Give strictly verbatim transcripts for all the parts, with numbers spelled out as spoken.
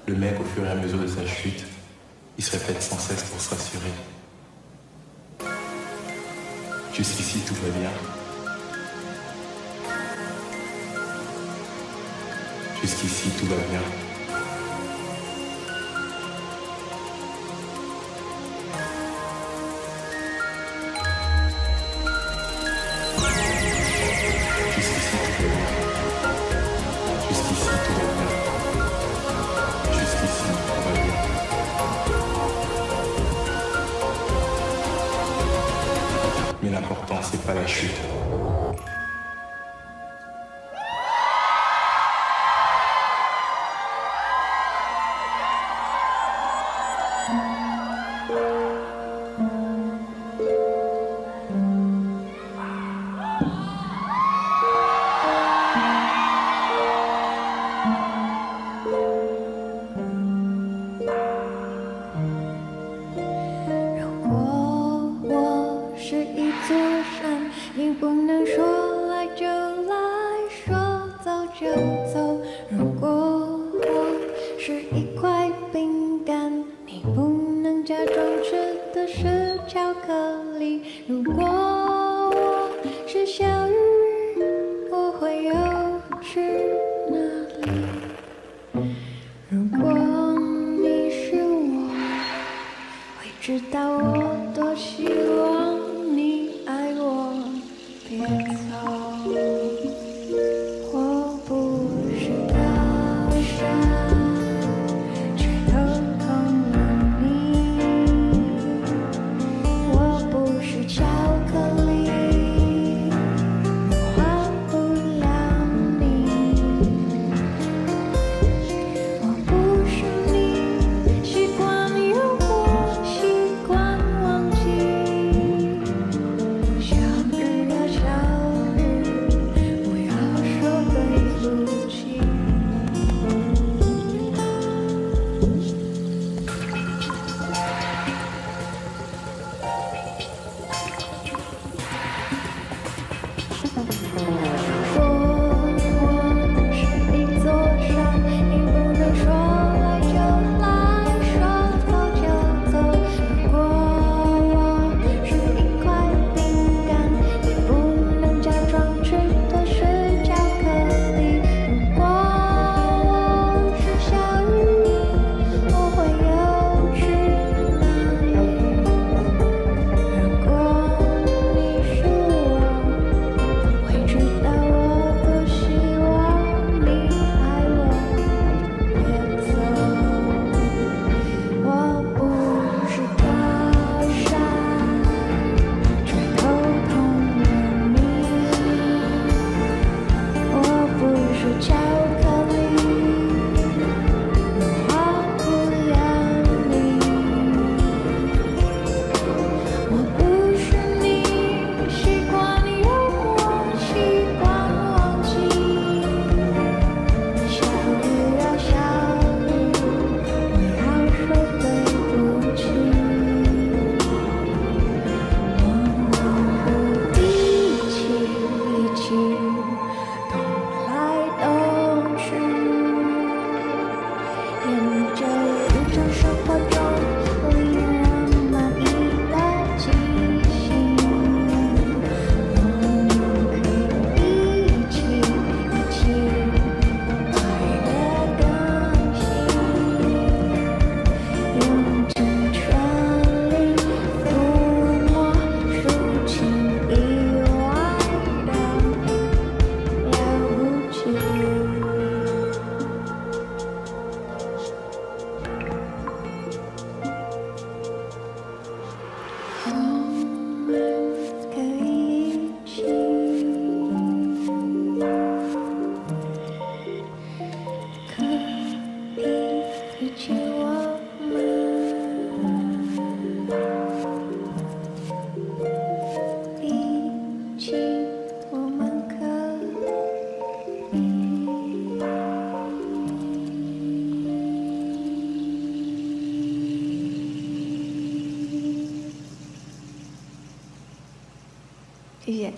le mec, au fur et à mesure de sa chute, il se répète sans cesse pour se rassurer. Jusqu'ici, tout va bien. Jusqu'ici, tout va bien. Mais l'important, c'est pas la chute. 谢谢。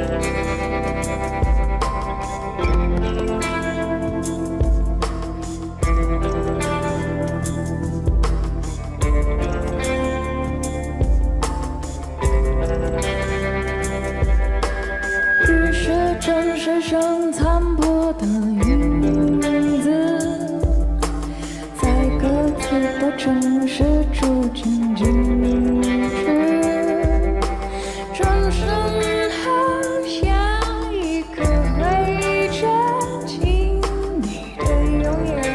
世上残破的影子，在各自的城市逐渐静止，转身好像一颗灰尘，轻易的拥有。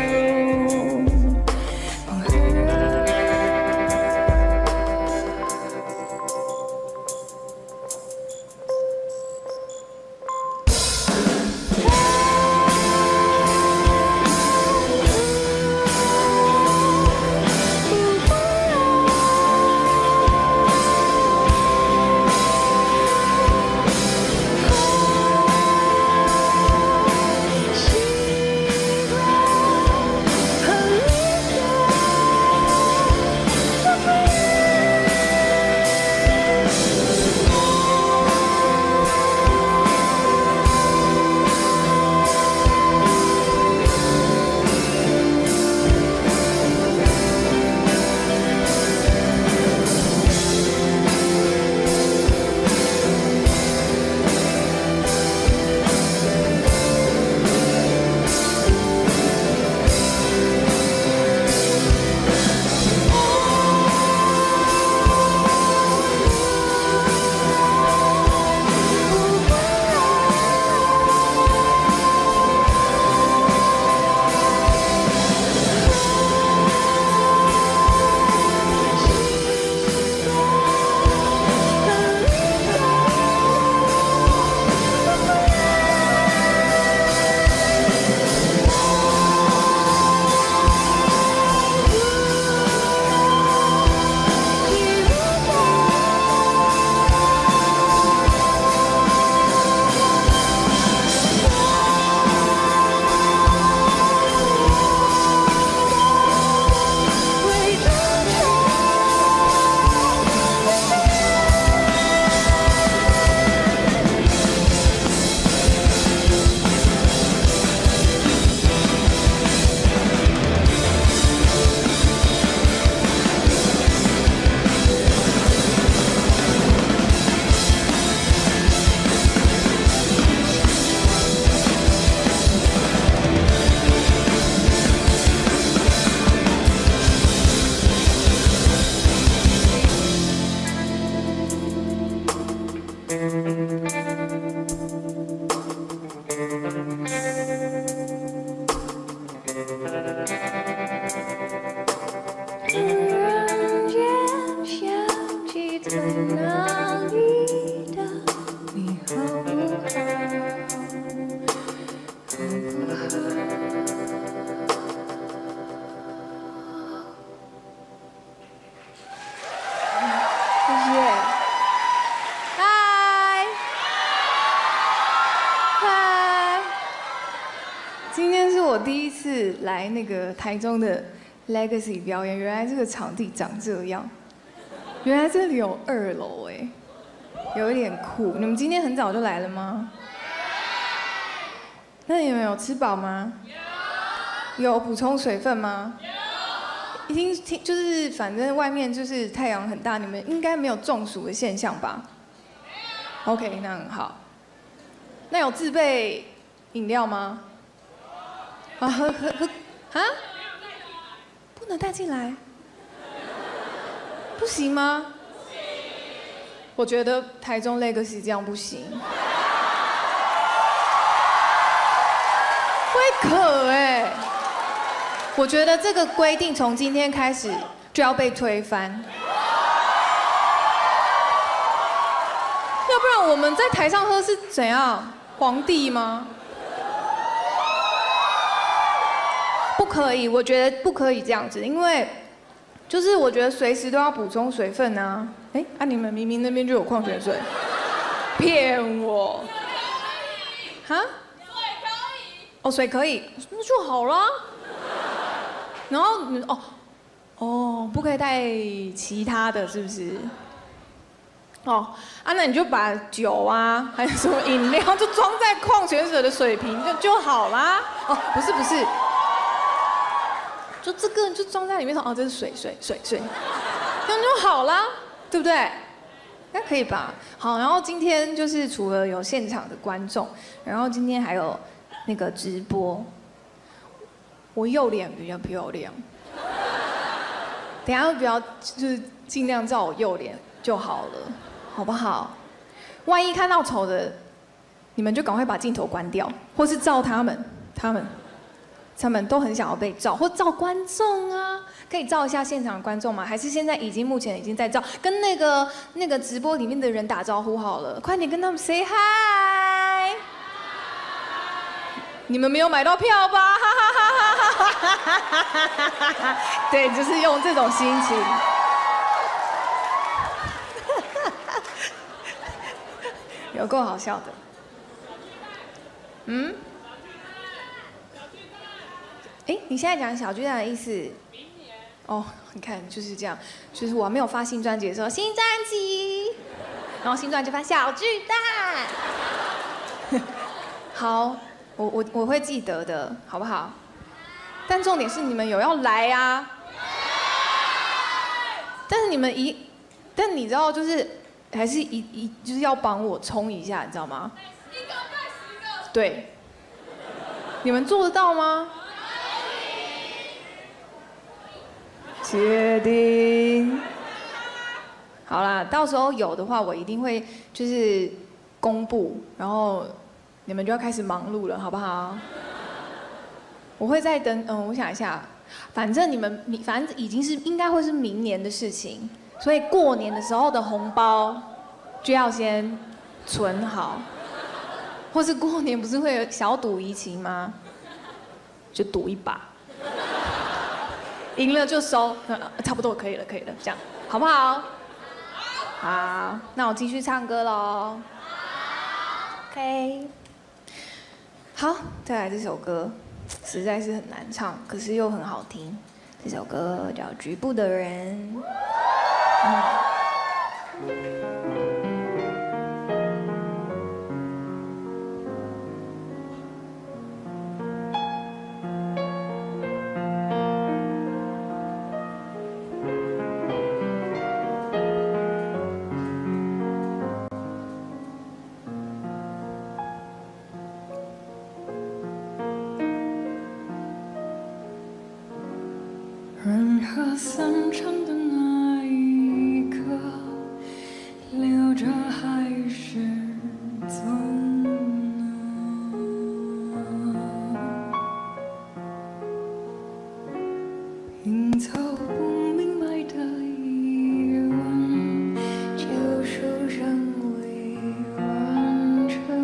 来那个台中的 Legacy 表演，原来这个场地长这样，原来这里有二楼哎，有一点酷。你们今天很早就来了吗？那你们有吃饱吗？有。有补充水分吗？有。已经听就是反正外面就是太阳很大，你们应该没有中暑的现象吧 ？OK， 那很好。那有自备饮料吗？啊，喝喝喝，啊？不能带进来，不行吗？我觉得台中 Legacy 这样不行，会渴哎。我觉得这个规定从今天开始就要被推翻，要不然我们在台上喝是怎样？皇帝吗？不可以，我觉得不可以这样子，因为就是我觉得随时都要补充水分啊。哎，啊你们明明那边就有矿泉水，骗我。哈？水可以。哦，水可以，那就好啦。然后你哦哦，不可以带其他的，是不是？ 哦，啊，那你就把酒啊，还有什么饮料，就装在矿泉水的水瓶就就好啦。哦，不是不是，就这个就装在里面说，哦，这是水水水水，这样就好啦，对不对？应该可以吧？好，然后今天就是除了有现场的观众，然后今天还有那个直播，我右脸比较漂亮，等一下不要就是尽量照我右脸就好了。好不好？万一看到丑的，你们就赶快把镜头关掉，或是照他们，他们，他们都很想要被照，或照观众啊，可以照一下现场的观众吗？还是现在已经目前已经在照，跟那个那个直播里面的人打招呼好了，快点跟他们 say hi。你们没有买到票吧？对，就是用这种心情。有够好笑的，嗯？哎，你现在讲小巨蛋的意思？明年。哦，你看就是这样，就是我还没有发新专辑的时候，新专辑，然后新专辑发小巨蛋。好，我我我会记得的，好不好？但重点是你们有要来啊。但是你们一，但你知道就是。还是一一就是要帮我冲一下，你知道吗？十个对十个。对。你们做得到吗？确定。好啦，到时候有的话，我一定会就是公布，然后你们就要开始忙碌了，好不好？我会再等，嗯，我想一下，反正你们，你反正已经是应该会是明年的事情。所以过年的时候的红包就要先存好，或是过年不是会有小赌怡情吗？就赌一把，赢了就收，差不多可以了，可以了，这样好不好？好，那我继续唱歌喽。OK， 好，再来这首歌，实在是很难唱，可是又很好听。这首歌叫《局部的人》。 人和散场的那一刻，留着还是走呢？拼凑不明白的疑问，就说仍未完成。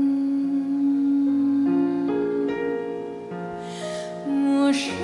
陌生。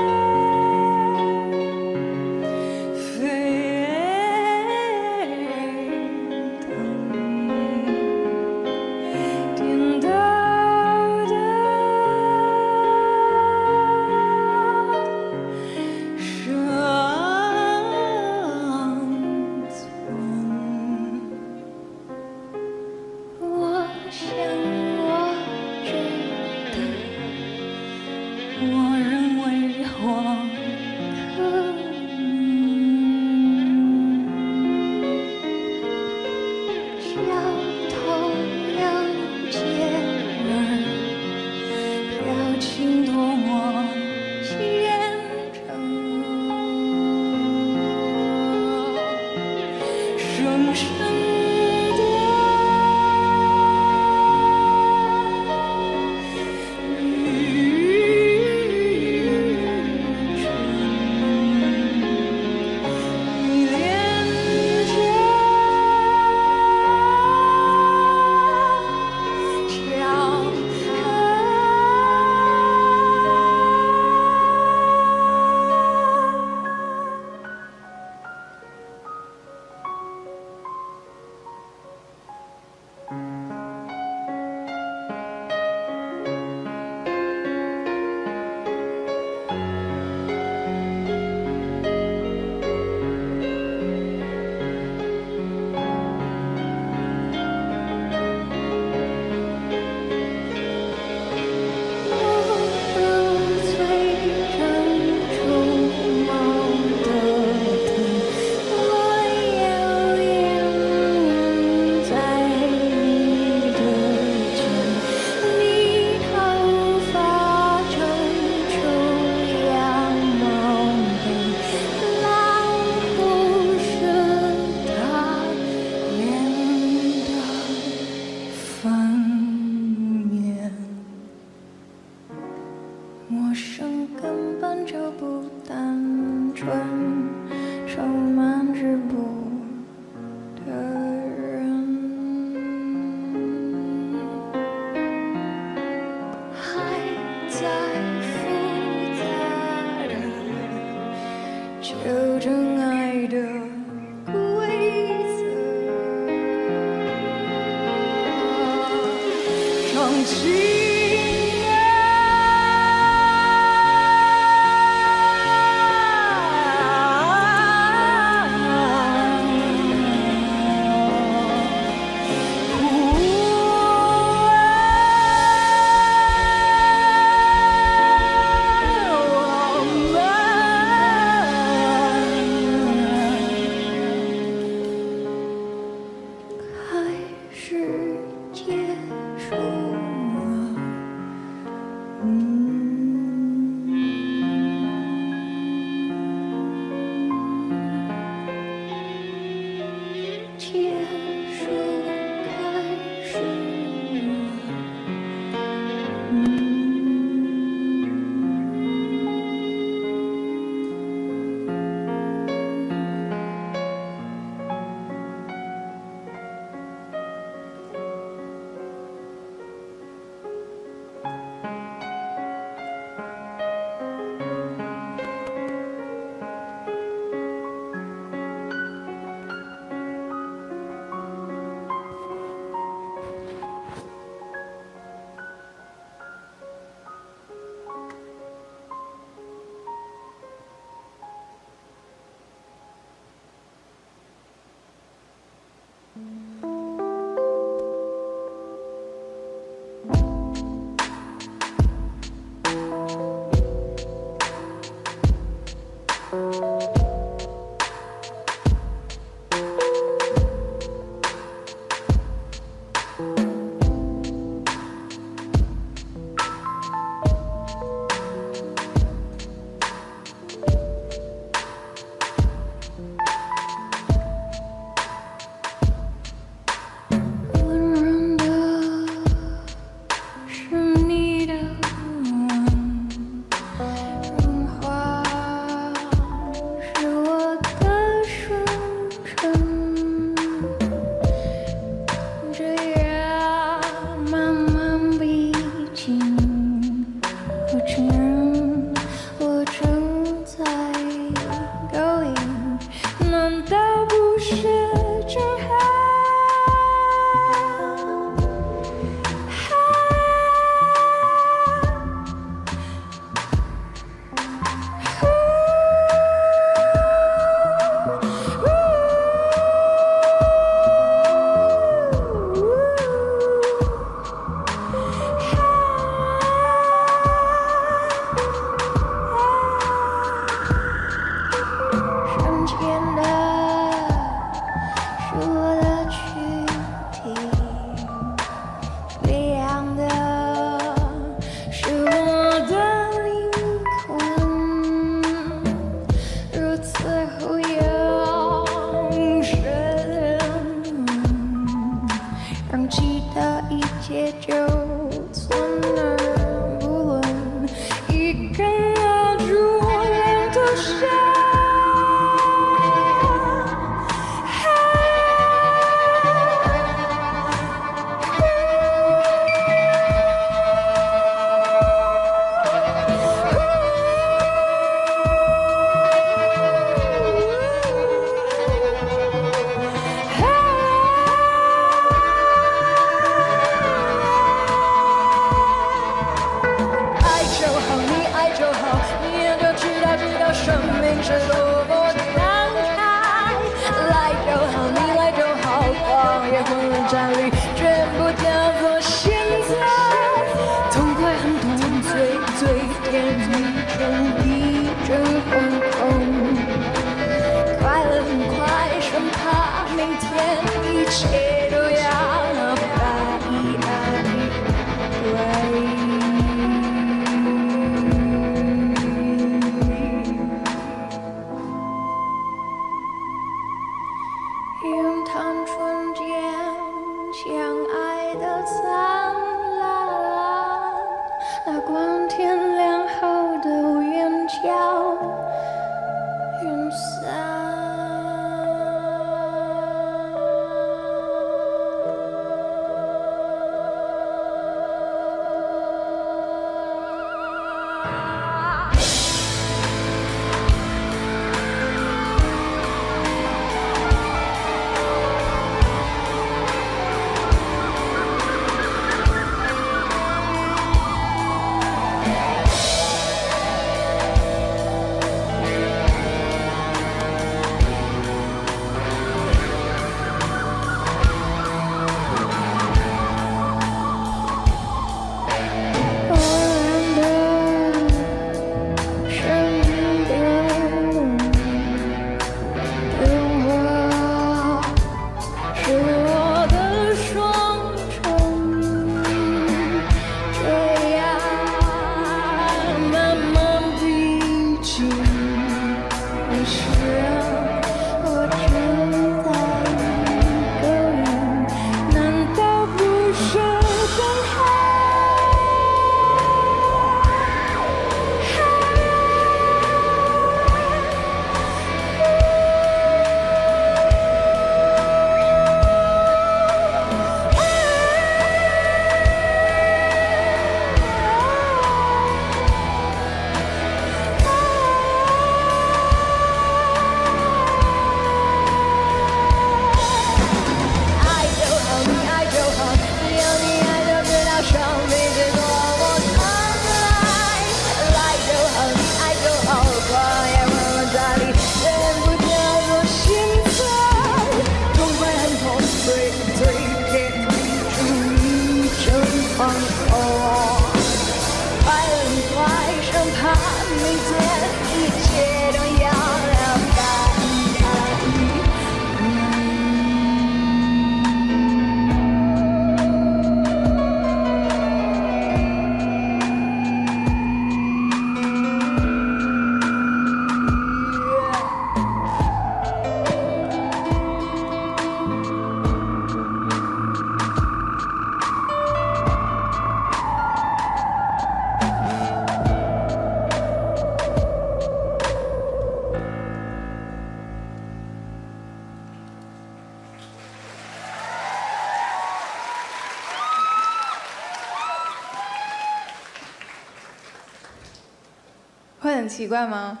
会很奇怪吗？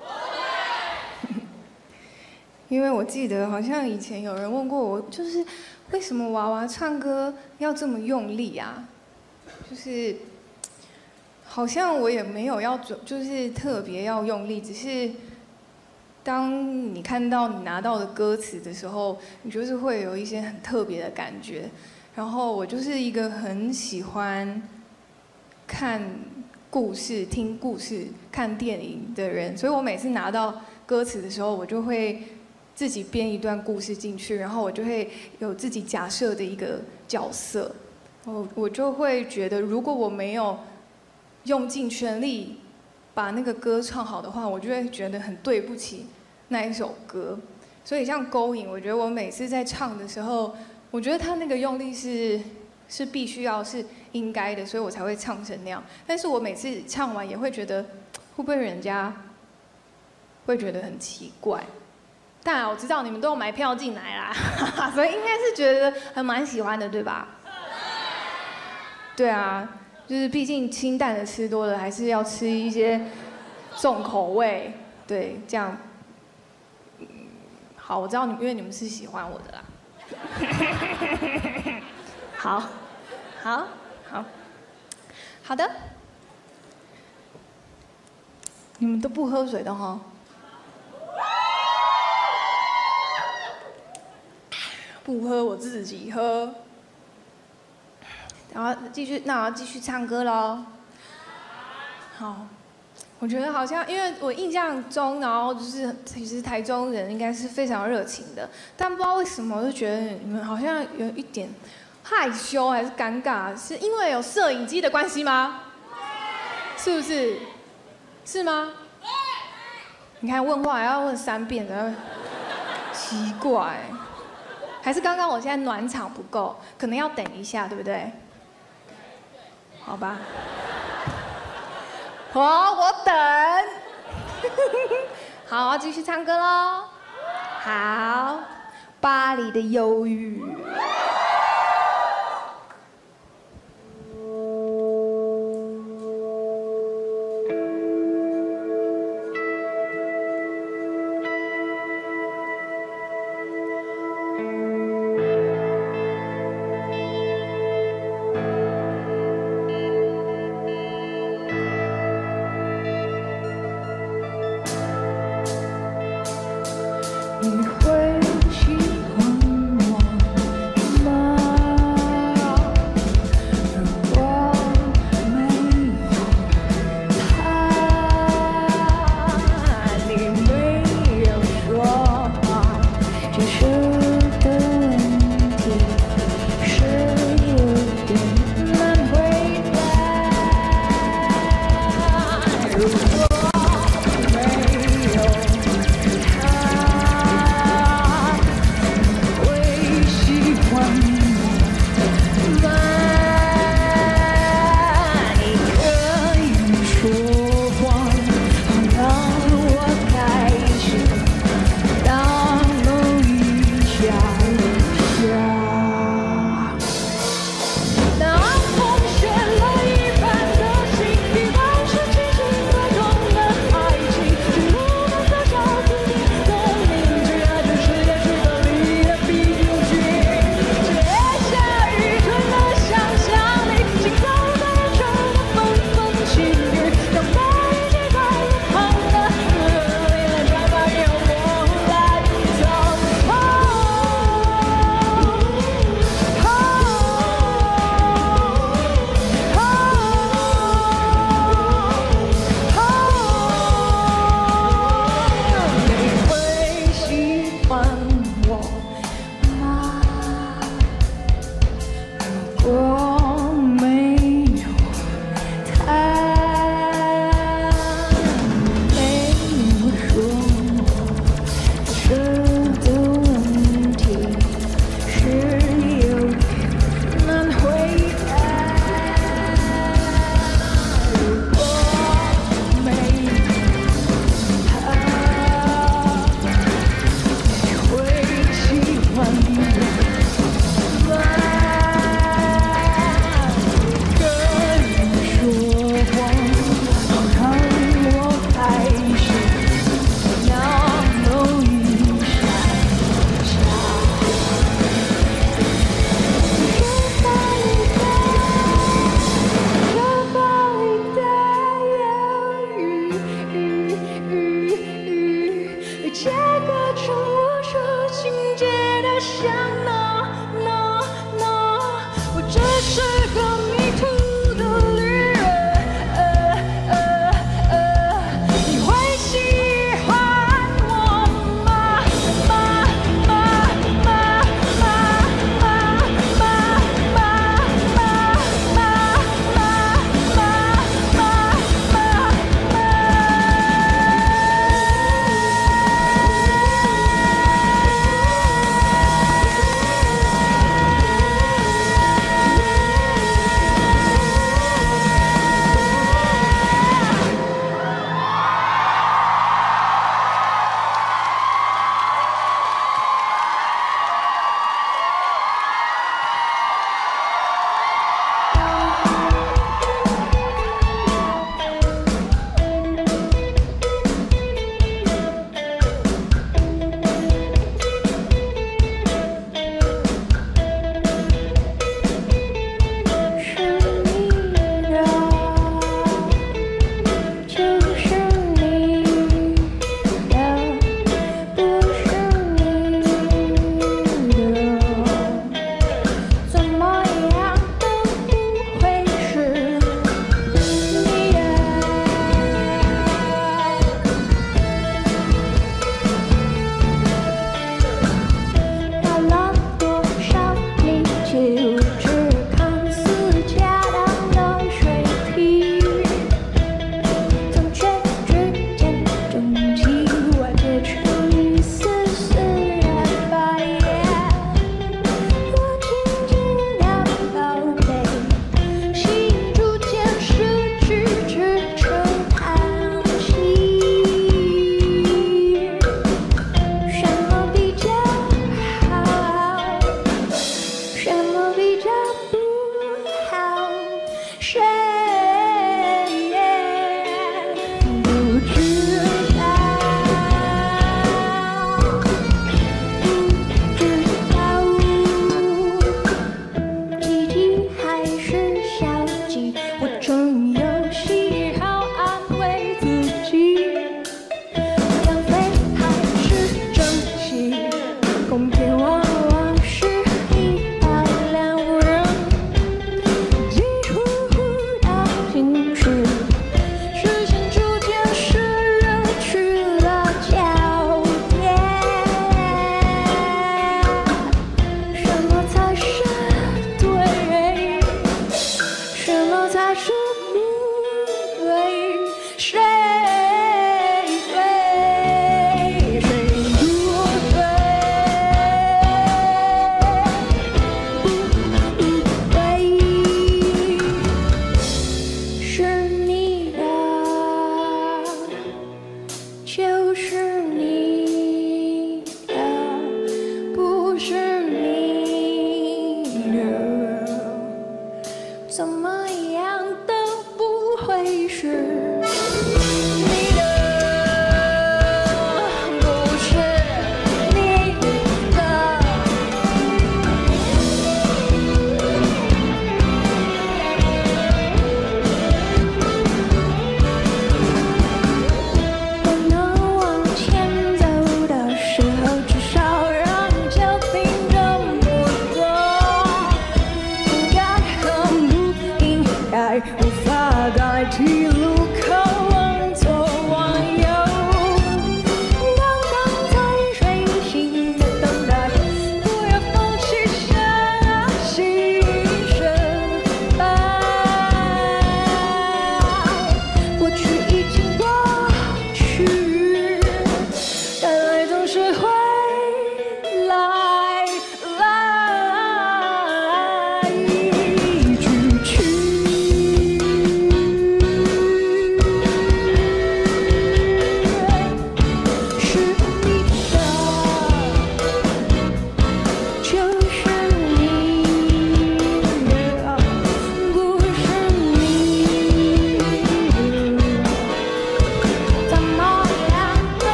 因为我记得好像以前有人问过我，就是为什么娃娃唱歌要这么用力啊？就是好像我也没有要准，就是特别要用力，只是当你看到你拿到的歌词的时候，你就是会有一些很特别的感觉。然后我就是一个很喜欢看故事、听故事、看电影的人，所以我每次拿到歌词的时候，我就会自己编一段故事进去，然后我就会有自己假设的一个角色，我我就会觉得，如果我没有用尽全力把那个歌唱好的话，我就会觉得很对不起那一首歌。所以像勾引，我觉得我每次在唱的时候，我觉得他那个用力是是必须要是应该的，所以我才会唱成那样。但是我每次唱完也会觉得，会不会人家会觉得很奇怪？当然我知道你们都有买票进来啦，所以应该是觉得还蛮喜欢的，对吧？对啊，就是毕竟清淡的吃多了，还是要吃一些重口味，对，这样。好，我知道你们，因为你们是喜欢我的啦。好，好，好，好的。你们都不喝水的哈？不喝，我自己喝。然后继续，那我要继续唱歌喽。好，我觉得好像，因为我印象中，然后就是其实台中人应该是非常热情的，但不知道为什么，我就觉得你们好像有一点害羞还是尴尬，是因为有摄影机的关系吗？是不是？是吗？你看问话还要问三遍，然后奇怪。还是刚刚我现在暖场不够，可能要等一下，对不对？好吧。好，我等。好，我要继续唱歌喽。好，巴黎的忧郁。 比较不好睡，不知道，不知道，积极还是消极，我总有喜好安慰自己，浪费还是珍惜，公平往往是一刀两刃。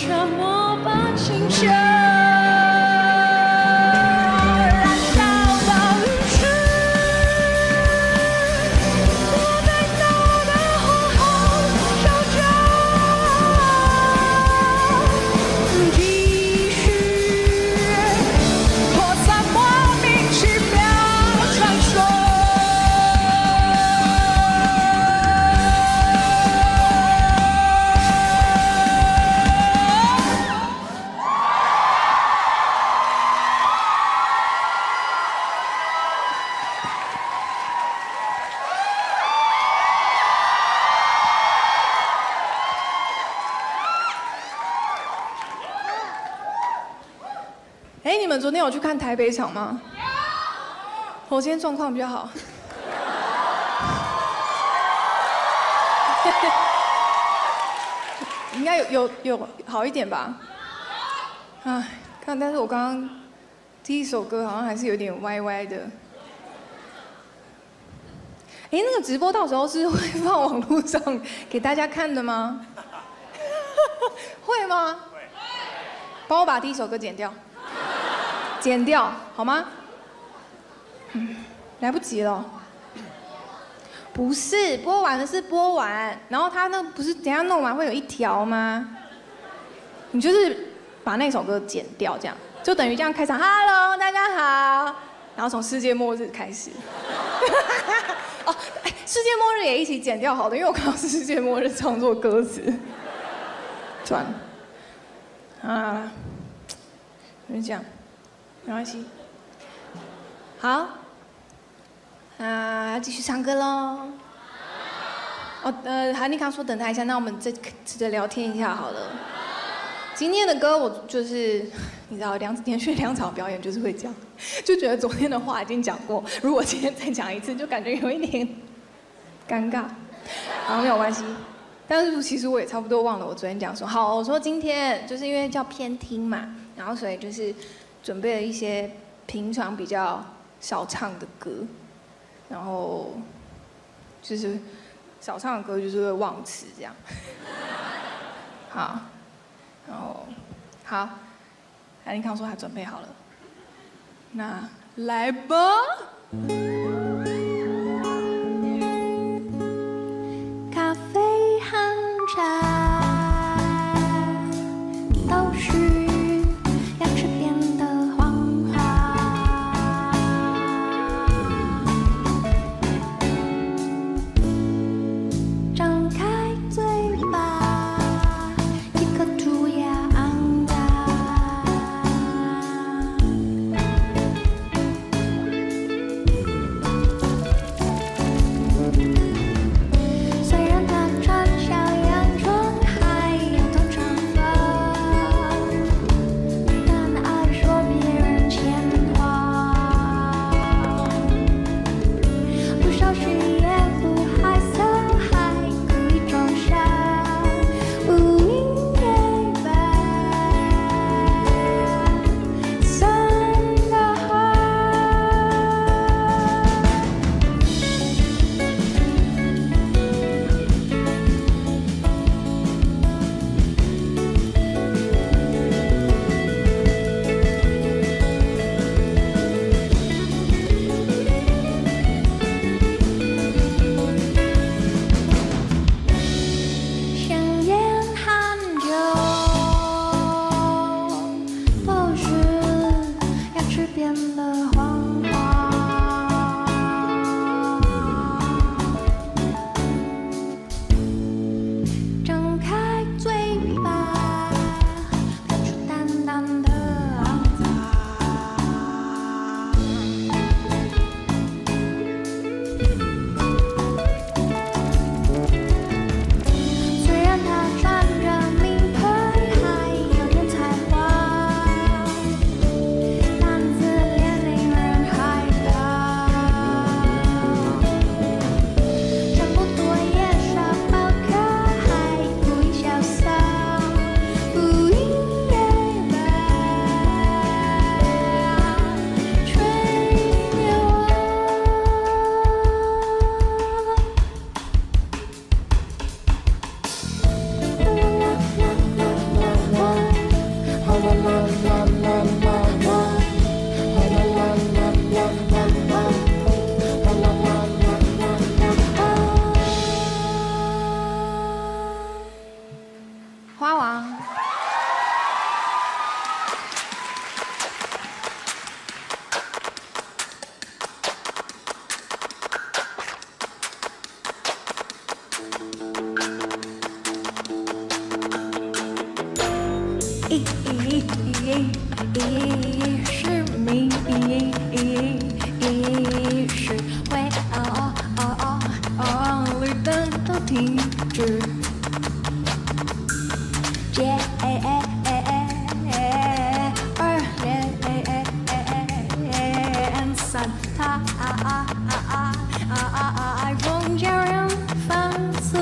什么把心事？ 哎，你们昨天有去看台北场吗？我今天状况比较好。应该有有有好一点吧？哎，看，但是我刚刚第一首歌好像还是有点歪歪的。哎，那个直播到时候是会放网络上给大家看的吗？会吗？会。帮我把第一首歌剪掉。剪掉好吗？嗯，来不及了。不是，播完的是播完，然后他那不是等一下弄完会有一条吗？你就是把那首歌剪掉，这样就等于这样开场 ，Hello， 大家好，然后从世界末日开始。哦，哎，世界末日也一起剪掉好了，因为我看到是世界末日创作歌词。算了，啊，就这样。没关系，好，啊，继续唱歌喽。哦，呃，韩立康说等他一下，那我们再试着聊天一下好了。今天的歌我就是，你知道，两连续两场表演就是会这样，就觉得昨天的话已经讲过，如果今天再讲一次，就感觉有一点尴尬。好，没有关系。但是其实我也差不多忘了我昨天讲说，好，我说今天就是因为叫偏听嘛，然后所以就是。准备了一些平常比较少唱的歌，然后就是少唱的歌就是会忘词这样。好，然后好，韩立康说他准备好了，那来吧。 咖啡和茶都是要吃遍的黄花，张开嘴巴，即刻蛀牙肮脏。 是谜，是为哦哦哦哦，绿灯都停止。接二连三，他风叫人放肆。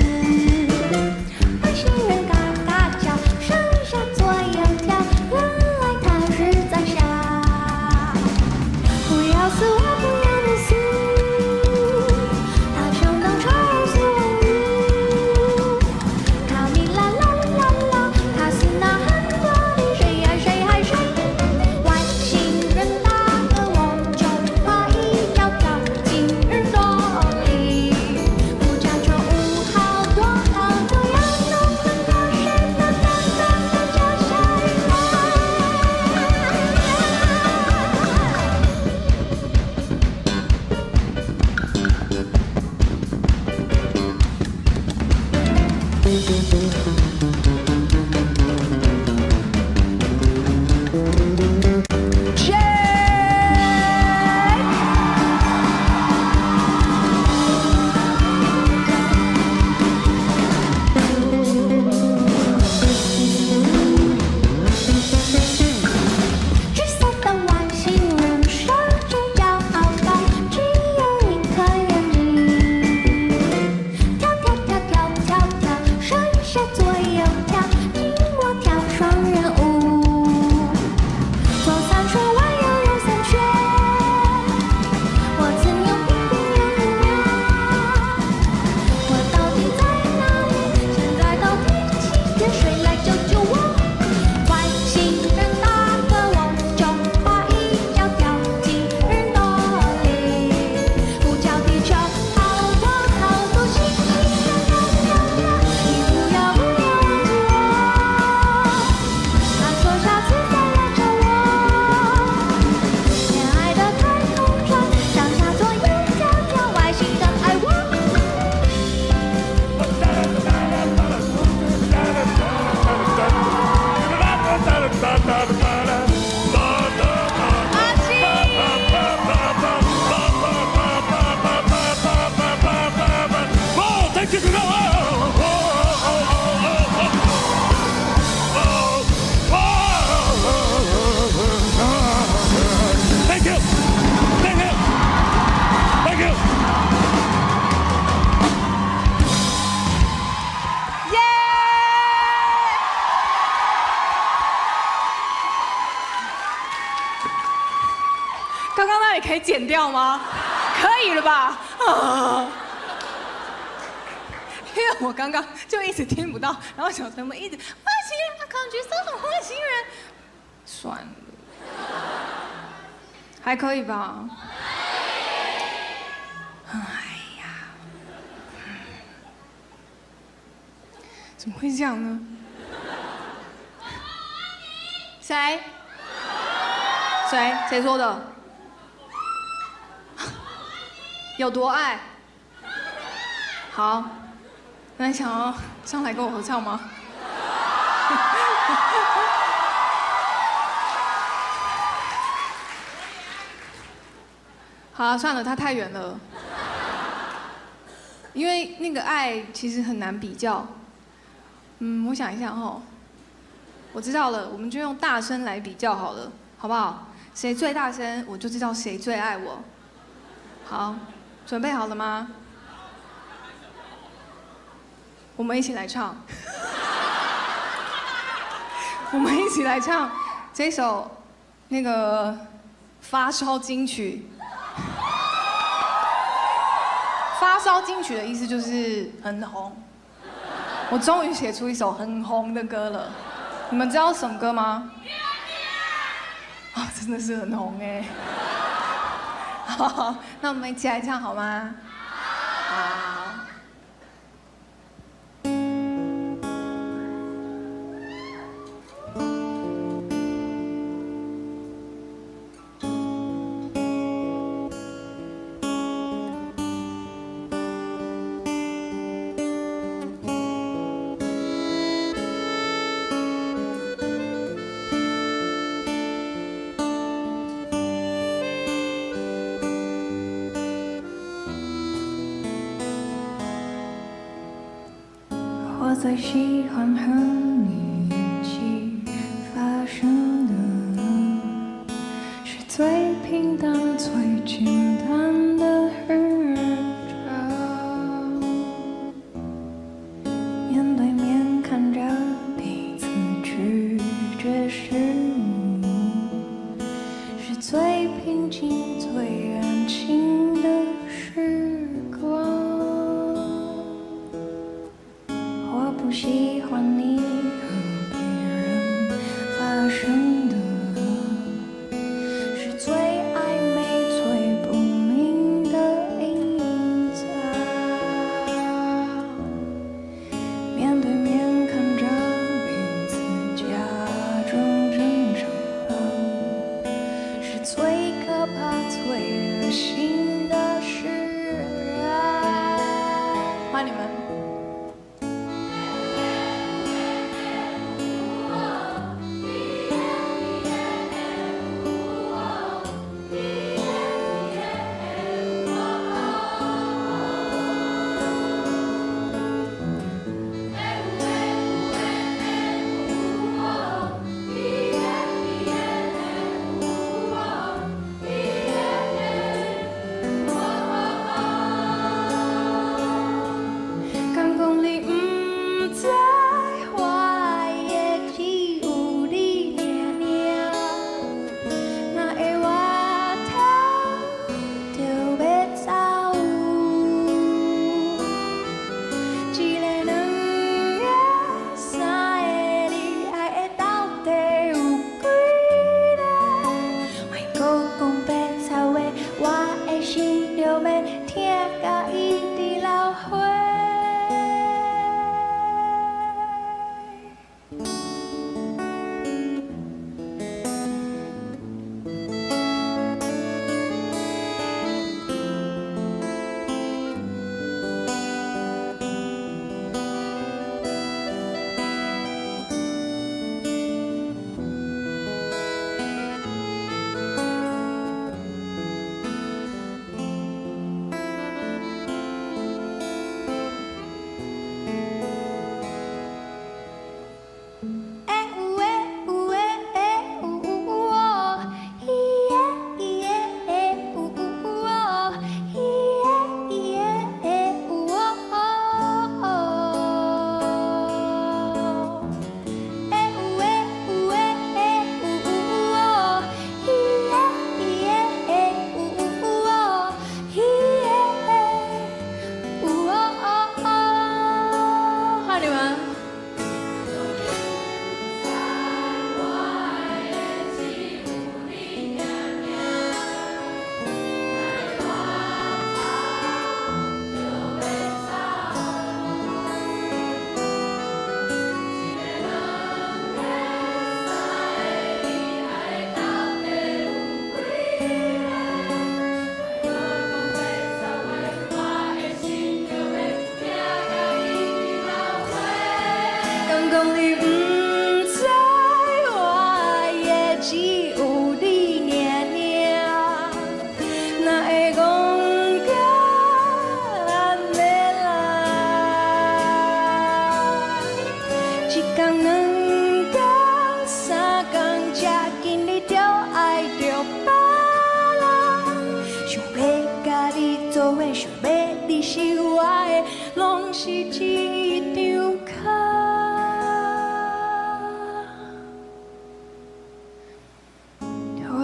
外星人嘎嘎叫，剩下左右跳。 刚刚那里可以剪掉吗？可以了吧？啊！因为我刚刚就一直听不到，然后小陈们一直外星人，他感觉这种外星人，算了，还可以吧？哎呀，怎么会这样呢？谁？谁？谁说的？有多爱？好，那你想要上来跟我合唱吗？好了，算了，他太远了。因为那个爱其实很难比较。嗯，我想一下哈。我知道了，我们就用大声来比较好了，好不好？谁最大声，我就知道谁最爱我。好，准备好了吗？我们一起来唱。我们一起来唱这首那个发烧金曲。发烧金曲的意思就是很红。我终于写出一首很红的歌了。你们知道什么歌吗？啊、哦，真的是很红哎。好，那我们一起来唱好吗？好。 我最喜欢和你一起发生的，是最平淡、最简单的日常。面对面看着彼此拒绝失误，是最平静、最安静的时光。不喜欢你和别人发生的，是最暧昧、最不明的隐藏。面对面看着彼此假装正常，是最可怕、最恶心的事啊！ 欢迎你们。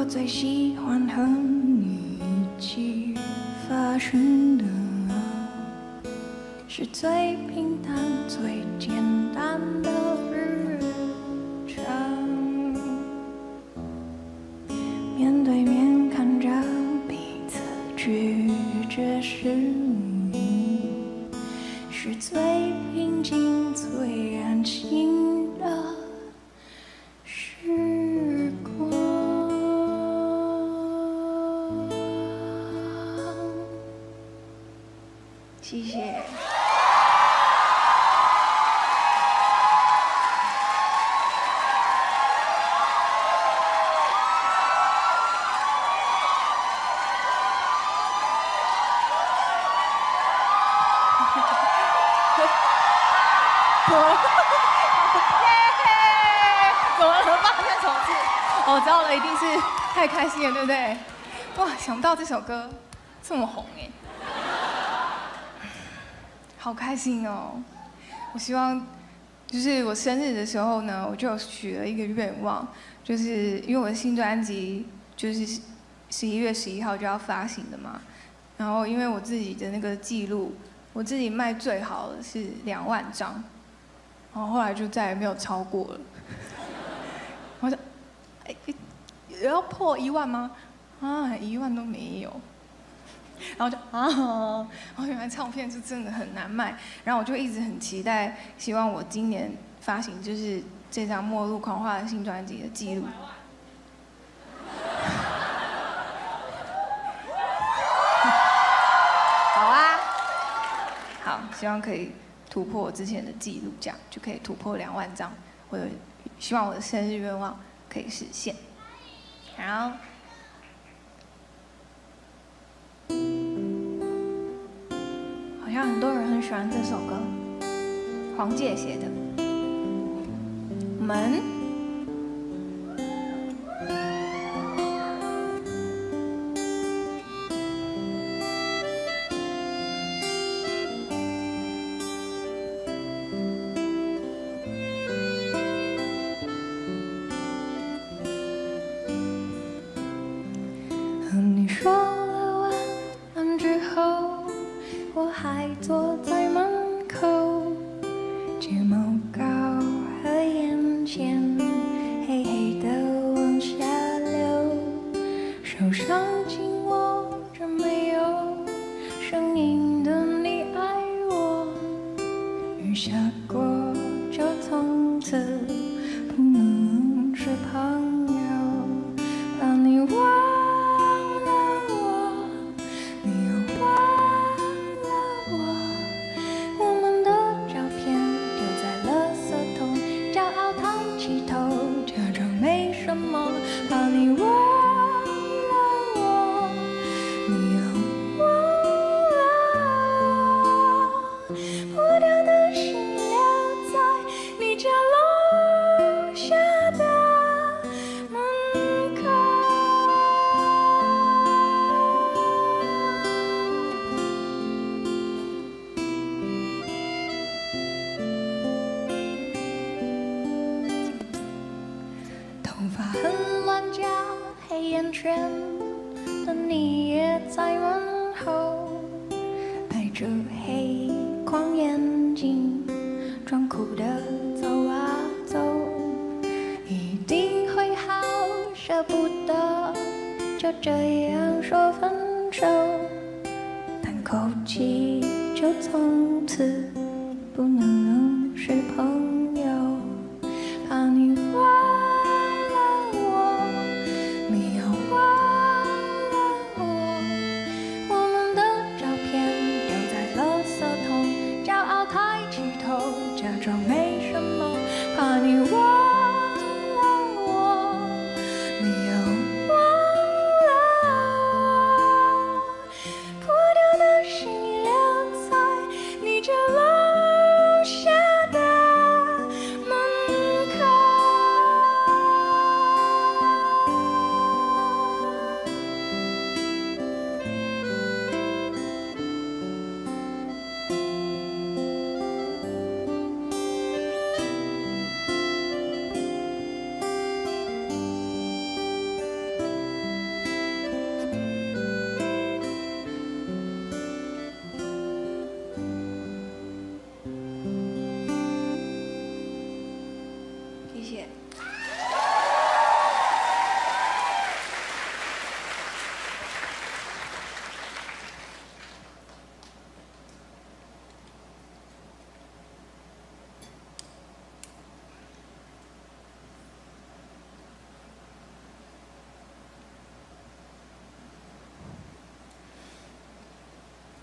我最喜欢和你一起发生的，是最平淡、最简单的日常。面对面看着彼此举着食物，是最平静、最安心的时光。谢谢。怎么了？耶！怎么了？放再重次。我知道了，一定是太开心了，对不对？哇，想不到这首歌这么红哎，好开心哦！我希望，就是我生日的时候呢，我就许了一个愿望，就是因为我的新专辑就是十一月十一号就要发行的嘛，然后因为我自己的那个记录，我自己卖最好的是两万张。然后后来就再也没有超过了。我说，哎，也要破一万吗？啊，一万都没有。然后就啊，然后原来唱片是真的很难卖。然后我就一直很期待，希望我今年发行就是这张《末路狂花》的新专辑的记录。好啊，好，希望可以突破我之前的记录，这样就可以突破两万张。我有希望我的生日愿望可以实现。好，好像很多人很喜欢这首歌，黄玠写的《门》。和你说了晚安之后，我还坐在门口，睫毛膏和眼线黑黑的往下流，手上紧握着没有声音的你爱我，雨下过就从此不能是朋友，把你忘。怕你忘了我，你要忘了我，破掉的心留在你家楼下的门口。头发很乱夹，黑眼圈的你也在门后，戴着黑框眼镜，装酷的走啊走，一定会好，舍不得就这样说分手，叹口气就从此不能是朋友，怕你忘。假装没什么，怕你忘了我，你要忘了我，破掉的心留在你家楼下的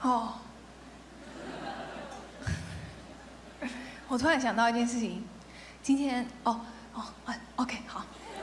哦，我突然想到一件事情，今天哦哦啊 ，OK 好，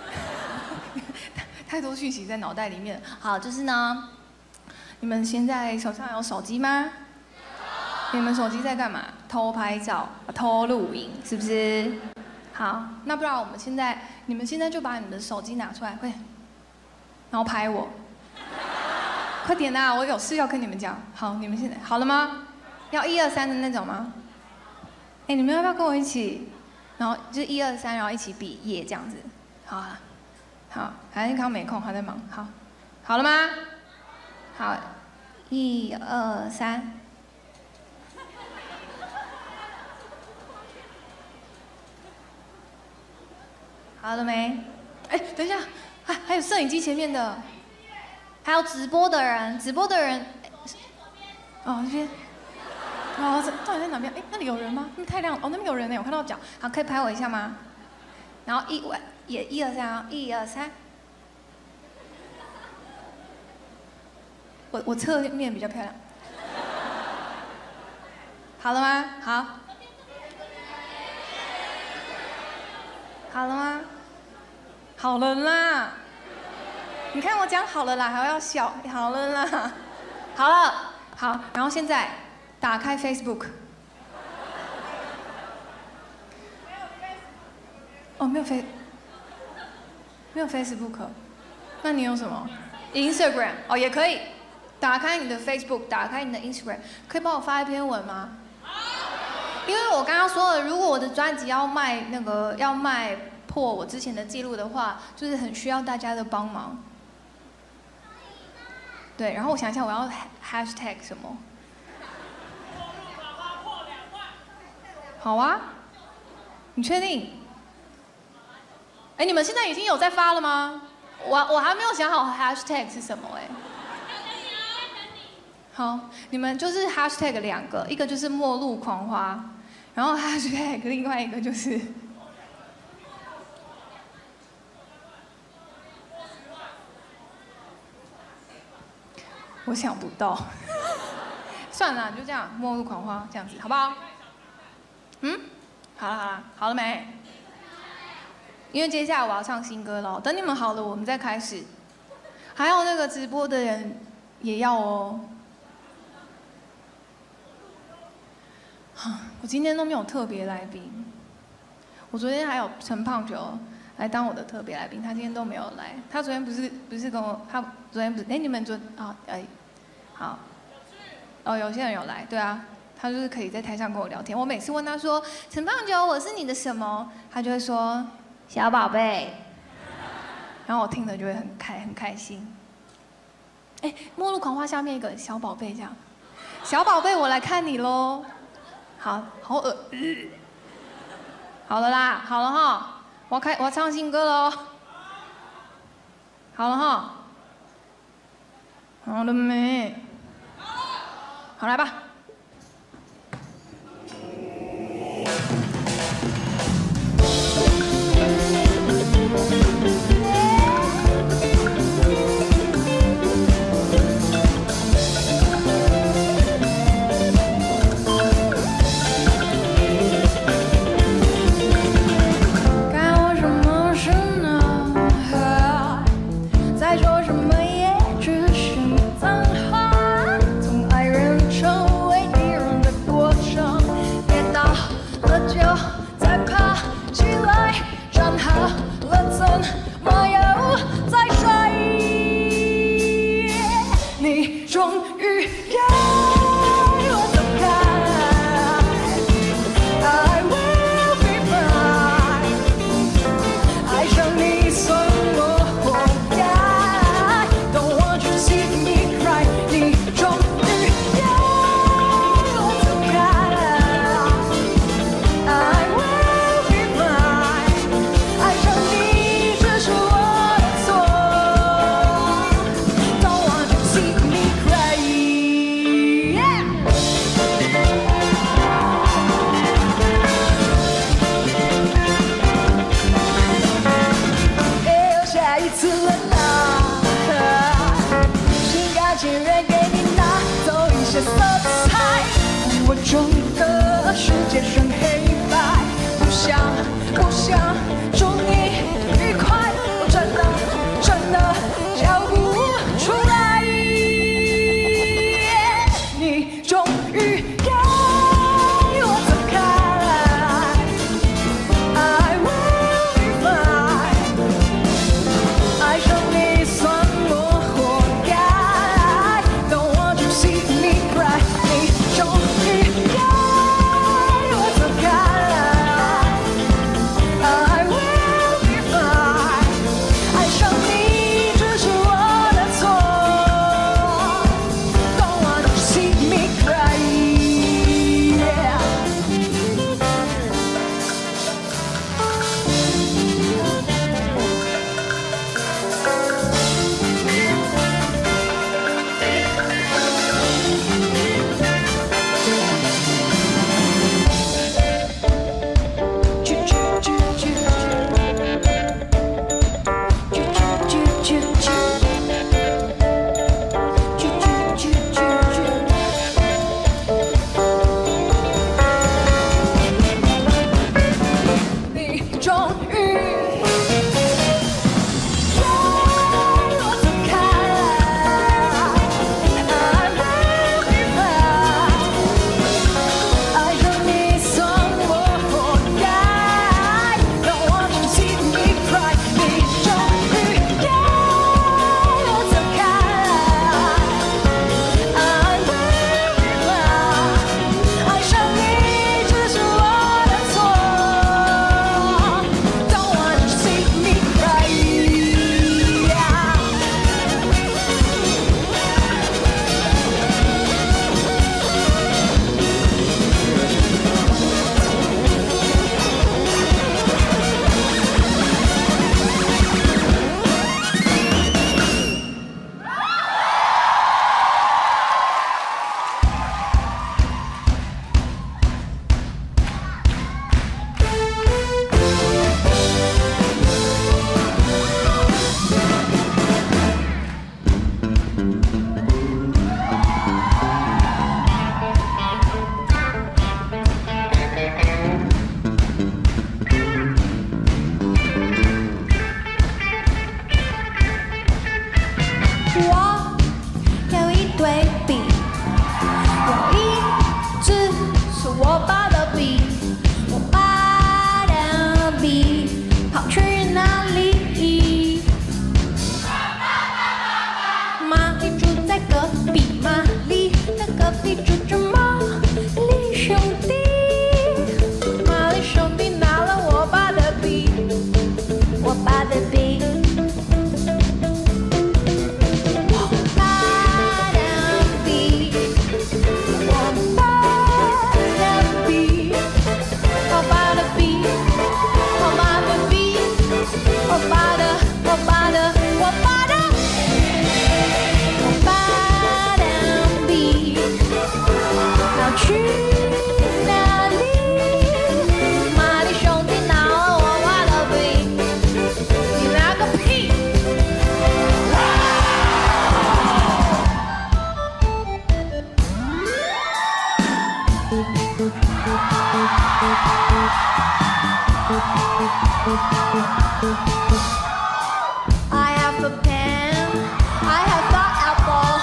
太多讯息在脑袋里面。好，就是呢，你们现在手上有手机吗？你们手机在干嘛？偷拍照、偷录影，是不是？好，那不然我们现在，你们现在就把你们的手机拿出来，快点，然后拍我。快点啦！我有事要跟你们讲。好，你们现在好了吗？要一二三的那种吗？哎，你们要不要跟我一起？然后就一二三，然后一起比耶这样子。好啊，好，还是刚刚没空，还在忙。好，好了吗？好，一二三。好了没？哎，等一下，还还有摄影机前面的。还有直播的人，直播的人，哦这边，哦这到底在哪边？哎，那里有人吗？那边太亮了，哦那边有人呢，我看到脚。好，可以拍我一下吗？然后一我也一二三啊，一二三。我我侧面比较漂亮。好了吗？好。好了吗？好了啦。你看我讲好了啦，还要笑，好了啦，好了，好，然后现在打开 Facebook。哦，没有 Face， 没有 Facebook， 那你有什么 ？Instagram 哦，也可以，打开你的 Facebook， 打开你的 Instagram， 可以帮我发一篇文吗？因为我刚刚说了，如果我的专辑要卖那个要卖破我之前的记录的话，就是很需要大家的帮忙。对，然后我想一下，我要 hashtag 什么？好啊，你确定？哎，你们现在已经有在发了吗？我我还没有想好 hashtag 是什么哎。好，你们就是 hashtag 两个，一个就是末路狂花，然后 hashtag 另外一个就是。我想不到，算了，就这样，末路狂花这样子，好不好？嗯，好了好了，好了没？因为接下来我要唱新歌了，等你们好了，我们再开始。还有那个直播的人也要哦。我今天都没有特别来宾，我昨天还有陈胖九来当我的特别来宾，他今天都没有来。他昨天不是不是跟我，他昨天不是，哎，你们昨啊哎。好，哦，有些人有来，对啊，他就是可以在台上跟我聊天。我每次问他说：“陈胖九，我是你的什么？”他就会说：“小宝贝。”然后我听了就会很开很开心。哎，末路狂花下面一个小宝贝这样，小宝贝，我来看你喽。好，好恶、呃，好了啦，好了哈，我要开我要唱新歌喽。好了哈，好了没？好，来吧。 在说什么也只是脏话，从爱人手中的世界剩黑白，不想不想祝你愉快，我真的真的叫不出来。你终于给我走开 ，I will be fine。爱上你算我活该 ，Don't want to see me cry。你终于给我走开 ，I will be fine。爱上你只是我的错 ，Don't want to see me cry。啾啾啾啾啾，啾啾啾啾啾，啾啾啾啾啾。你终于给我走开 ，I will be fine。爱上你算我活该 ，Don't want to see me cry。你终于给我走开 ，I will be fine。爱上你只是我的错 ，Don't want to see me cry。我有一堆笔，有一支是我爸的笔，我爸的笔跑去哪里？玛丽住在隔壁，玛丽的隔壁住着玛丽兄弟，玛丽兄弟拿了我爸的笔，我爸的笔。去哪里？玛丽兄弟拿了我爸的笔，你拿个屁！I have a pen, I have the apple,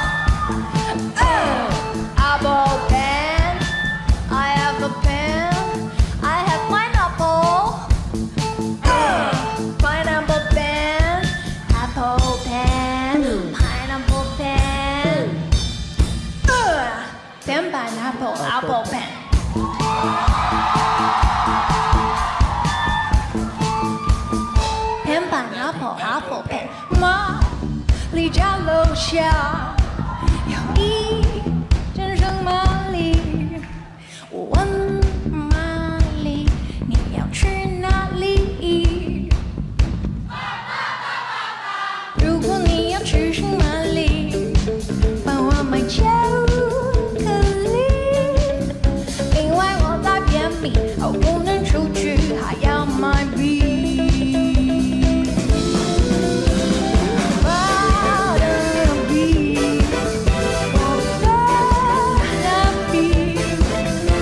uh, apple pen. I have a pen, I have pineapple, uh, pineapple pen, apple pen, pineapple pen, uh, pen pineapple apple pen. Pen pineapple apple pen， 玛丽家楼下有一间圣玛丽，我问玛丽你要去哪里？如果你要去圣玛丽，帮我买巧克力，因为我在便秘，我不能出去，还要买笔。我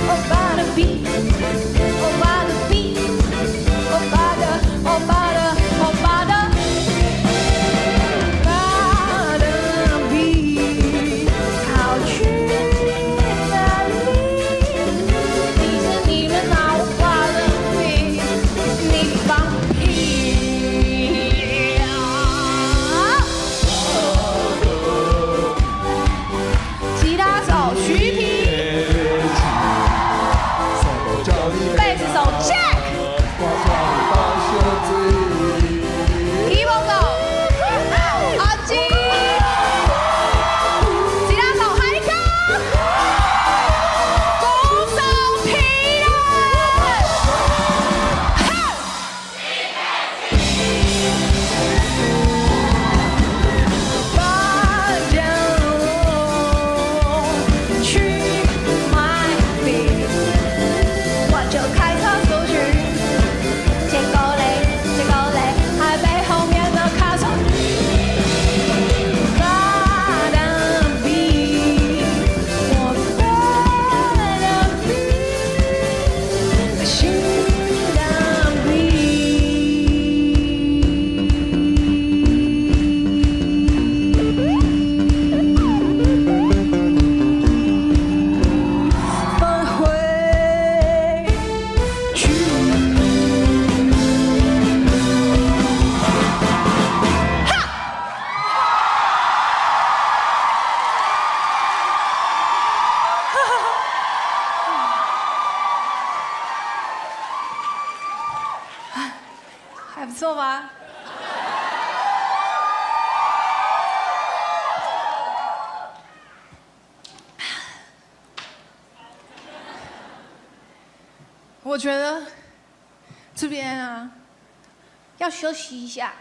我觉得这边啊要休息一下，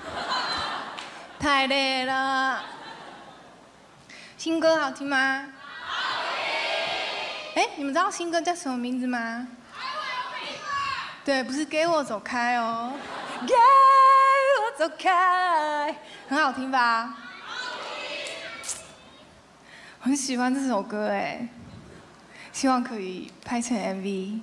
太累了。新歌好听吗？好听。哎，你们知道新歌叫什么名字吗？对，不是给我走开哦，给我走开，很好听吧？好听。很喜欢这首歌哎，希望可以拍成 M V。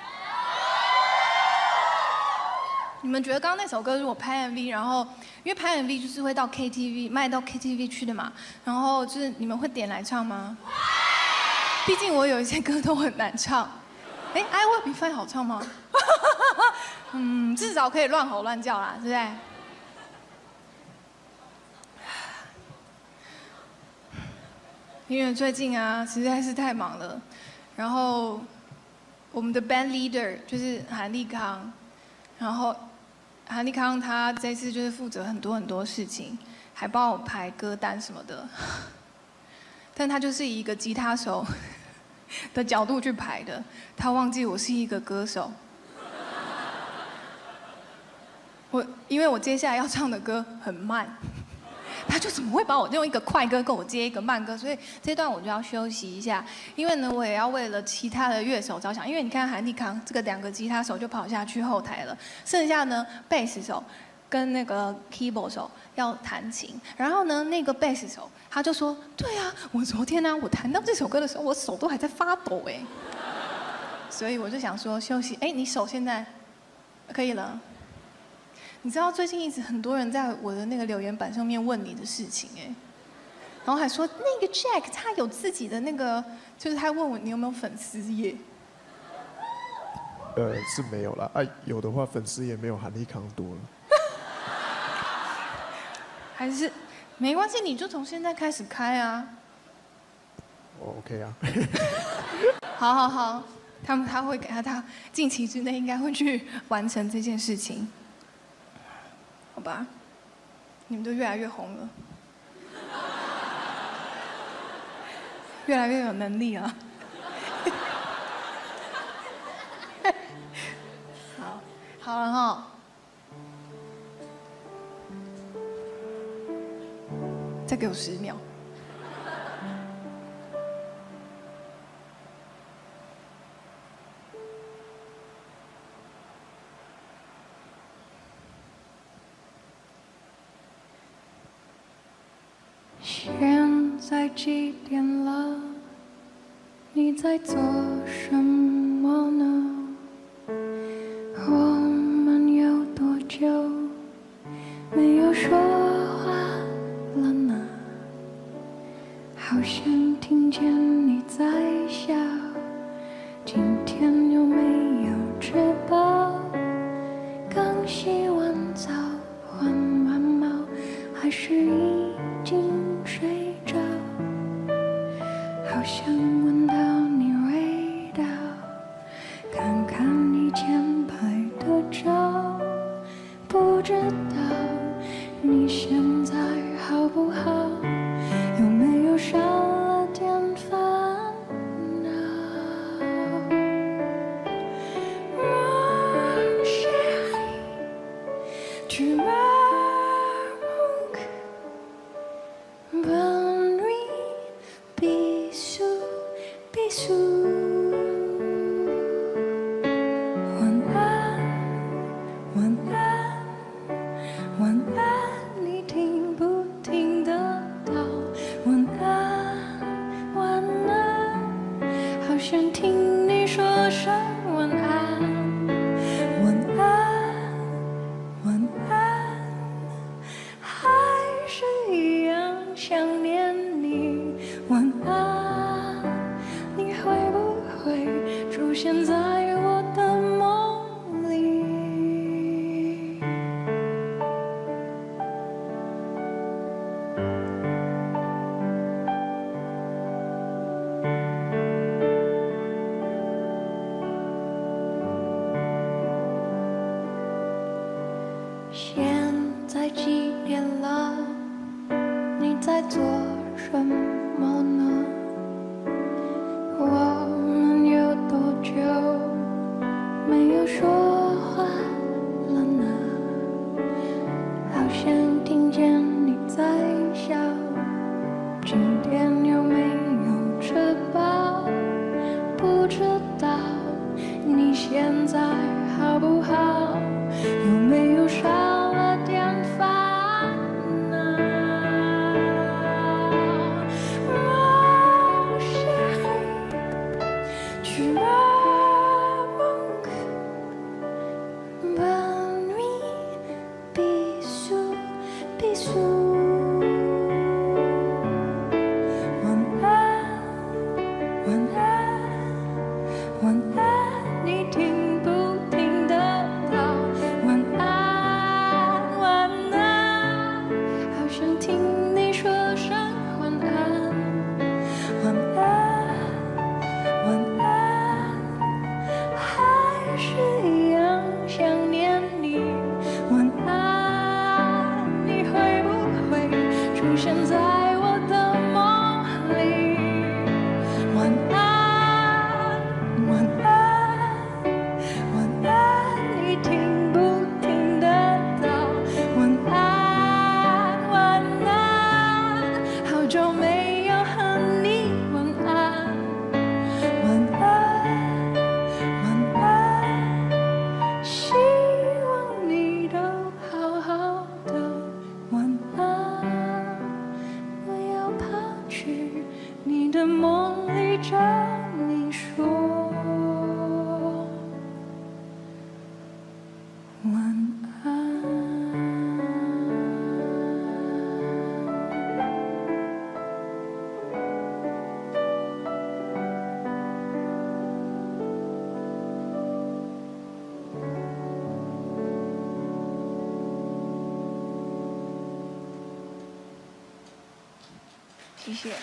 你们觉得刚刚那首歌如果拍 M V， 然后因为拍 M V 就是会到 K T V 卖到 K T V 去的嘛，然后就是你们会点来唱吗？毕竟我有一些歌都很难唱。哎，《爱会比饭好唱吗？嗯，至少可以乱吼乱叫啦，对不对？因为最近啊实在是太忙了，然后我们的 band leader 就是韩立康，然后韩立康他这次就是负责很多很多事情，还帮我排歌单什么的，但他就是以一个吉他手的角度去排的，他忘记我是一个歌手。我因为我接下来要唱的歌很慢，他就怎么会把我用一个快歌跟我接一个慢歌，所以这段我就要休息一下。因为呢，我也要为了其他的乐手着想，因为你看韩立康这个两个吉他手就跑下去后台了，剩下呢贝斯手跟那个 keyboard 手要弹琴，然后呢那个贝斯手他就说，对啊，我昨天呢、啊、我弹到这首歌的时候，我手都还在发抖哎，所以我就想说休息。哎，你手现在可以了。你知道最近一直很多人在我的那个留言板上面问你的事情哎，然后还说那个 Jack 他有自己的那个，就是他问我你有没有粉丝页。 呃，是没有啦，啊，有的话粉丝也没有韩立康多了。 还是没关系，你就从现在开始开啊。 哦 ，OK 啊。 好好好，他们他会给他他近期之内应该会去完成这件事情。好吧，你们都越来越红了，越来越有能力了。好，好了哈，再给我十秒。现在几点了？你在做什么呢？我们有多久没有说话了呢？好像听见你在笑，今天有没有吃饱？刚洗完澡，换完毛，还是已经睡着？好想闻到你味道，看看你前拍的照，不知道你现在好不好？有没有少了点烦恼？Mon chéri, tu me manques. Bonne nuit, bisous, bisous. 晚安，晚安，晚安，你听不听得到？晚安，晚安，好想听你说声晚安。晚安，晚安，还是一样想念你。晚安，你会不会出现在我的梦里？现在几点了？你在做什么呢？我们有多久说话了呢，好像听见你在笑。今天有没有吃饱？不知道你现在好不好？有没有少了点烦恼？某些黑去了梦，bonne nuit，bisous bisous。晚安，你听不听得到？晚安，晚安，好想听你说声晚安。晚安，晚安，还是一样想念你。晚安，你会不会出现在我的梦里？晚安。晚安，晚安，你听不听得到？晚安，晚安，好久没有和你晚安。晚安，晚安，希望你都好好的。晚安，我要跑去你的梦里找你说。晚安。 谢谢。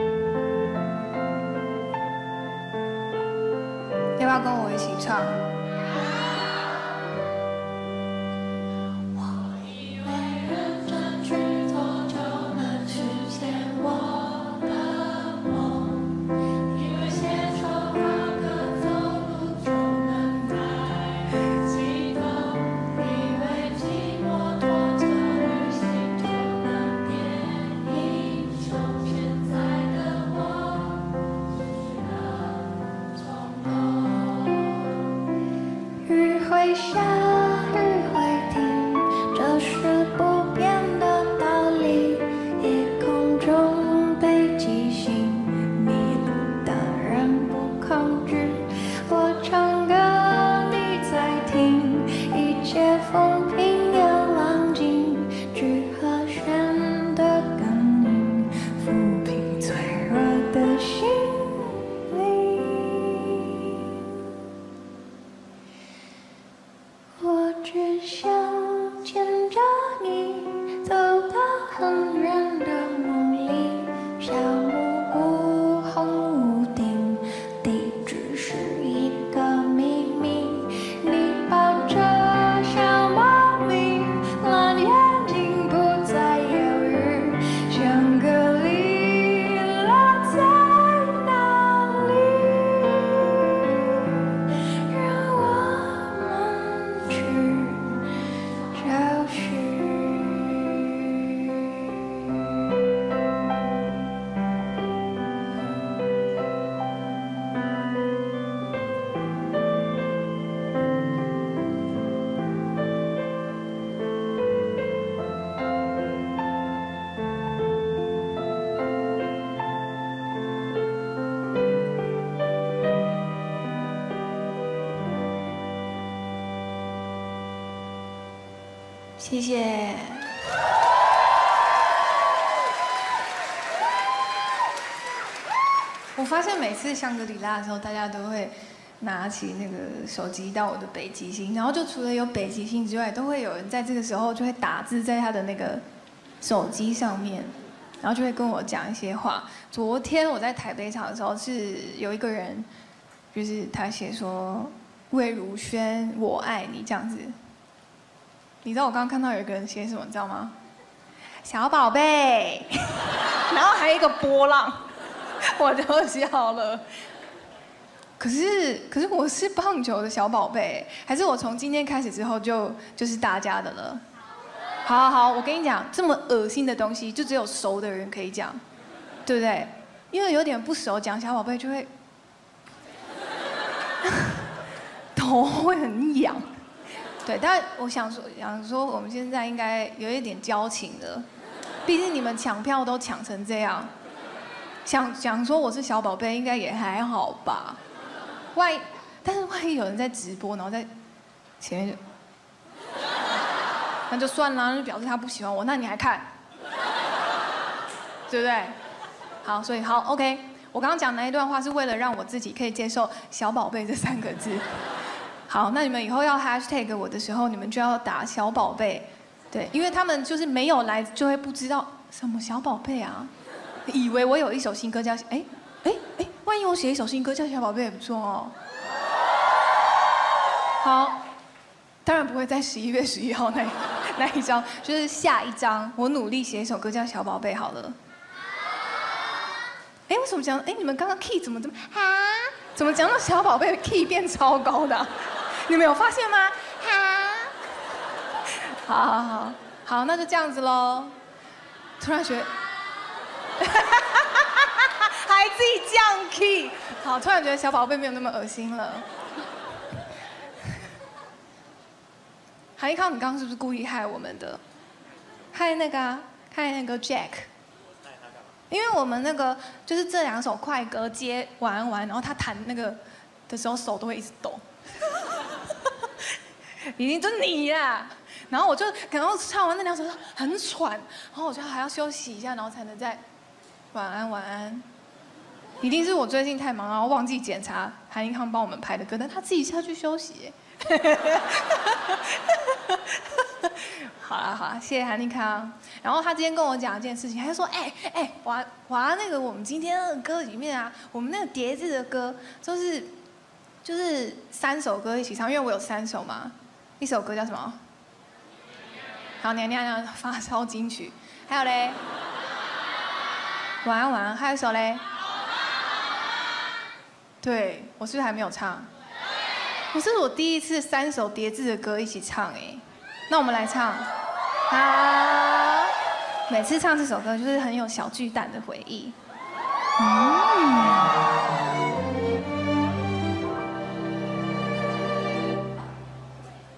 要不要跟我一起唱？ 会下雨会停，这是不变的道理。夜空中北极星，迷路的人不抗拒。我唱歌你在听，一切风平又浪静，只和弦的感应，抚平脆弱的心灵。我只想牵着你走到很远的梦里，小木屋红屋顶，地址是一个秘密。你抱着小猫咪，蓝眼睛不再犹豫，香格里拉在哪里？让我们去找寻。谢谢。 我发现每次香格里拉的时候，大家都会拿起那个手机到我的北极星，然后就除了有北极星之外，都会有人在这个时候就会打字在他的那个手机上面，然后就会跟我讲一些话。昨天我在台北场的时候，是有一个人，就是他写说魏如萱，我爱你这样子。你知道我刚刚看到有一个人写什么，你知道吗？小宝贝，然后还有一个波浪，我就笑了。可是，可是我是棒球的小宝贝，还是我从今天开始之后就就是大家的了？好好好，我跟你讲，这么恶心的东西，就只有熟的人可以讲，对不对？因为有点不熟，讲小宝贝就会头会很痒。对，但我想说，想说我们现在应该有一点交情了，毕竟你们抢票都抢成这样，想想说我是小宝贝，应该也还好吧。万一，但是万一有人在直播，然后在前面就，那就算了，那就表示他不喜欢我，那你还看，对不对？好，所以好 ，OK， 我刚刚讲那一段话是为了让我自己可以接受“小宝贝”这三个字。好，那你们以后要 hashtag 我的时候，你们就要打小宝贝，对，因为他们就是没有来，就会不知道什么小宝贝啊，以为我有一首新歌叫哎哎哎，万一我写一首新歌叫小宝贝也不错哦。好，当然不会在十一月十一号那那一张，就是下一张，我努力写一首歌叫小宝贝好了。哎，为什么讲？哎，你们刚刚 key 怎么怎么啊？怎么讲到小宝贝 key 变超高的、啊？你们有发现吗？哈，好好好好，那就这样子喽。突然觉得，还自己降 key， 好，突然觉得小宝贝没有那么恶心了。韩一康，你刚刚是不是故意害我们的？害那个、啊，害那个 Jack。因为我们那个就是这两首快歌接完完，然后他弹那个的时候手都会一直抖。已经就你啦，然后我就然后唱完那两首很喘，然后我就还要休息一下，然后才能再晚安晚安。一定是我最近太忙，然后忘记检查韩一康帮我们排的歌，但他自己下去休息。好啦好啦，谢谢韩立康。然后他今天跟我讲一件事情，他就说：“哎、欸、哎、欸，华华那个我们今天的歌里面啊，我们那个叠字的歌，就是就是三首歌一起唱，因为我有三首嘛。一首歌叫什么？好，娘娘娘发烧金曲。还有嘞，晚安晚安。还有一首嘞，对我是不是还没有唱？我这是我第一次三首叠字的歌一起唱哎。那我们来唱。”好，每次唱这首歌就是很有小巨蛋的回忆。嗯。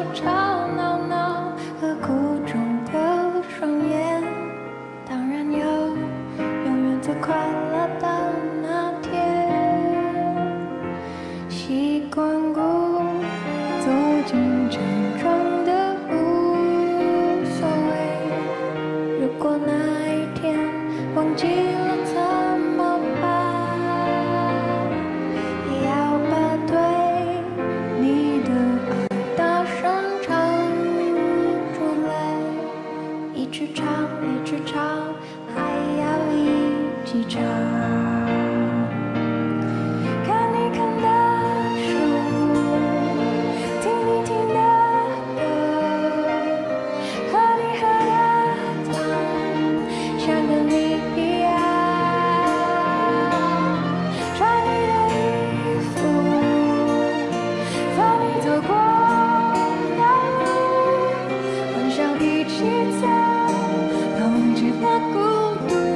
吵闹闹和苦中的双眼，当然有永远最快乐的那天。习惯过走进这种的无所谓，如果那一天忘记了怎么办？要把对你的爱大声唱出来，一直唱，一直唱，还要一起唱。看你看的书，听你听的歌，喝你喝的汤，像跟你一样。穿你的衣服，走你走过的路，幻想一起走，到忘记了孤独。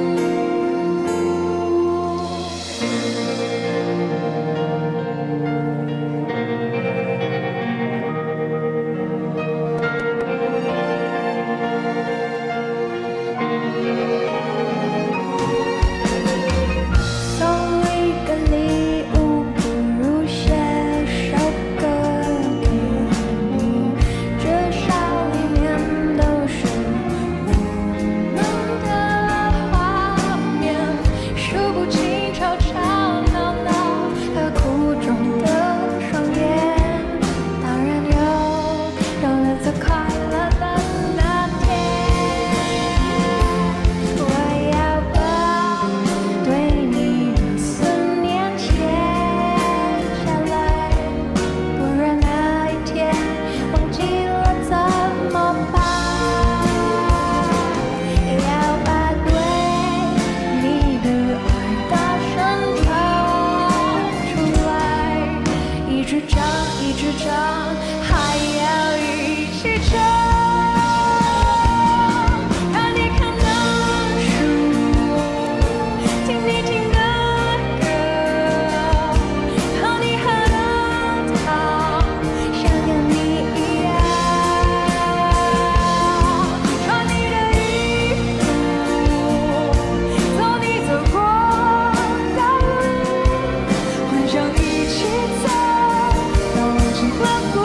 送一个礼物，不如写首歌给你，至少里面都是我们的画面，数不清吵吵闹闹和苦中的双眼，当然有永远最快乐的那天。我要把对你的思念写下来，不然那一天忘记了怎么办？要把对你的爱大声唱出来，一直唱，一直唱，还要一起唱。看你看的书，听你听的歌，喝你喝的汤，像跟你一样。穿你的衣服，走你走过的路，幻想一起走，到忘记了孤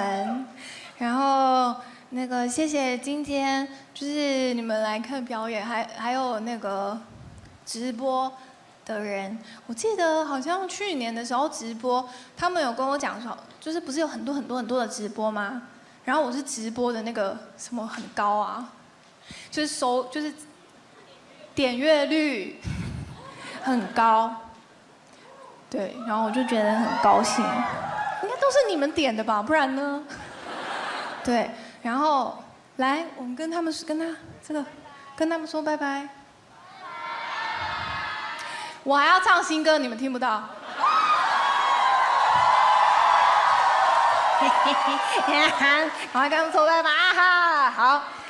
文，然后那个谢谢今天就是你们来看表演，还还有那个直播的人，我记得好像去年的时候直播，他们有跟我讲说，就是不是有很多很多很多的直播吗？然后我是直播的那个什么很高啊，就是收就是点阅率很高。对，然后我就觉得很高兴，应该都是你们点的吧，不然呢？对，然后来，我们跟他们跟他这个跟他们说拜拜。我还要唱新歌，你们听不到。赶快跟他们说拜拜啊！好。